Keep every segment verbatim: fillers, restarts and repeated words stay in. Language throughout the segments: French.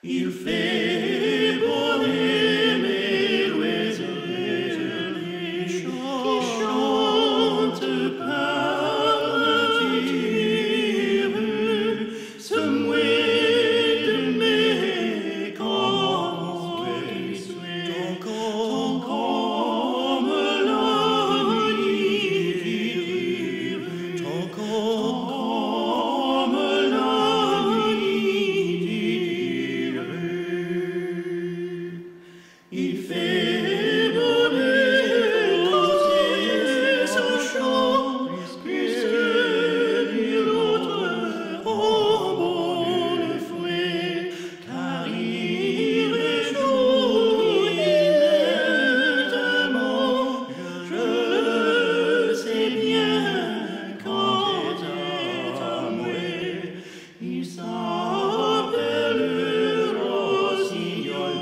Il fait bon aimer l'oiseau qui chante par nature, ce mouet de mes quand il souhaite comme la nuit, comme la il fait bonner aussi son chant, puisque nul autre en bon fouet, car il réjouit nettement. Je le sais bien quand est à moi, il s'appelle Rossignol.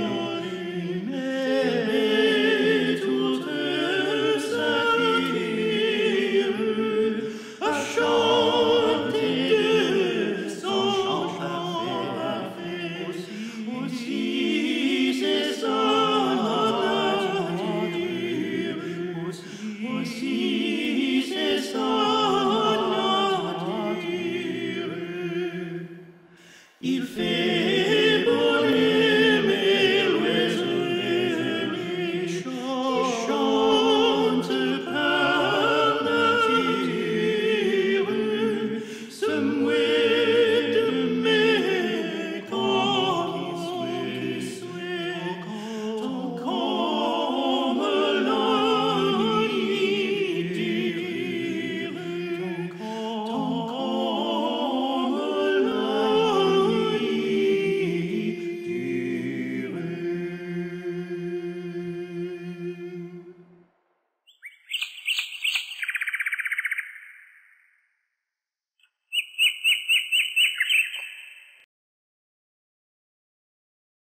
Aussi c'est sa nature, aussi